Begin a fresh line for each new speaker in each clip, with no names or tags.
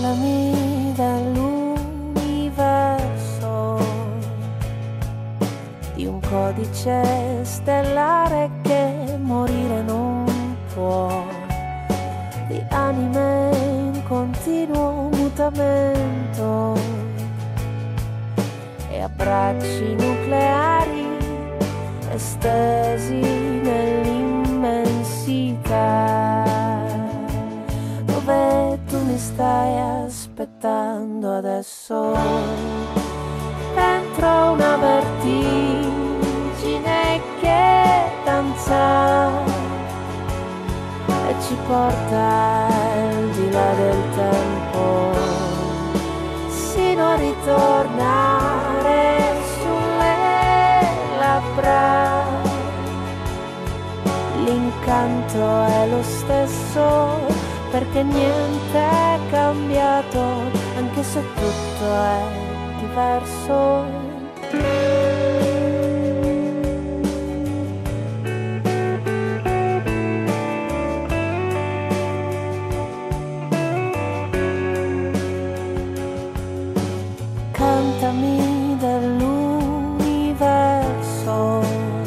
Parlami dell'universo, di un codice stellare che morire non può, di anime in continuo mutamento e abbracci nucleari estesi nell'immensità, dove tu mi stai aspettando adesso, dentro una vertigine che danza e ci porta al di là del tempo, sino a ritornare sulle labbra. L'incanto è lo stesso, perché niente è cambiato, anche se tutto è diverso. Cantami dell'universo,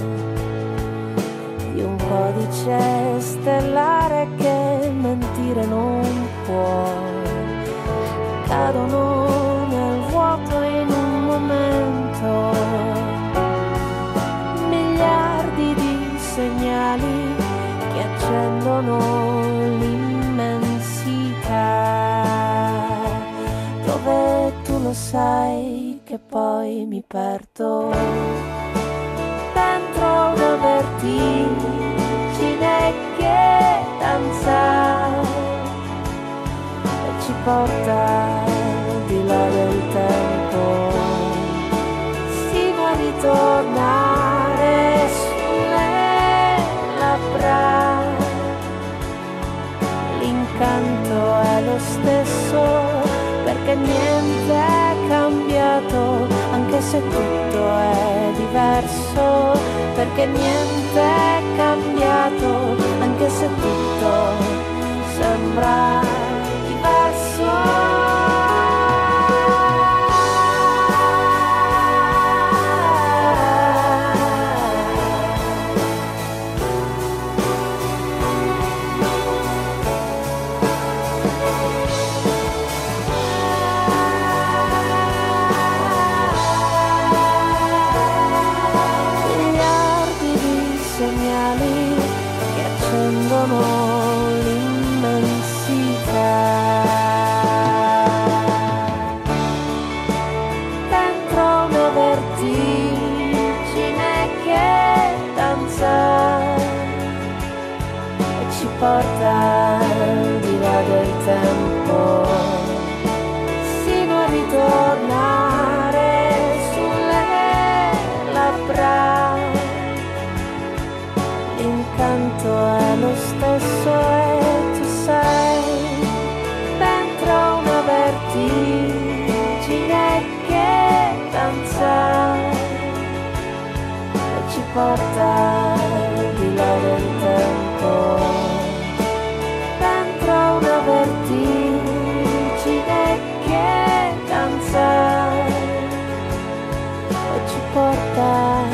di un codice stellare che mentire non può. Cadono nel vuoto in un momento miliardi di segnali che accendono l'immensità, dove tu lo sai che poi mi perdo dentro una vertigine che danza e ci porta di là del tempo, sino a ritornare sulle labbra. L'incanto è lo stesso, perché niente è cambiato, anche se tutto è diverso, perché niente è cambiato, anche se tutto sembra diverso. L'immensità, dentro una vertigine che danza e ci porta di là del tempo, sino a ritornare sulle labbra. L'incanto è lo stesso e tu sei dentro una vertigine che danza e ci porta di là del tempo, dentro una vertigine che danza e ci porta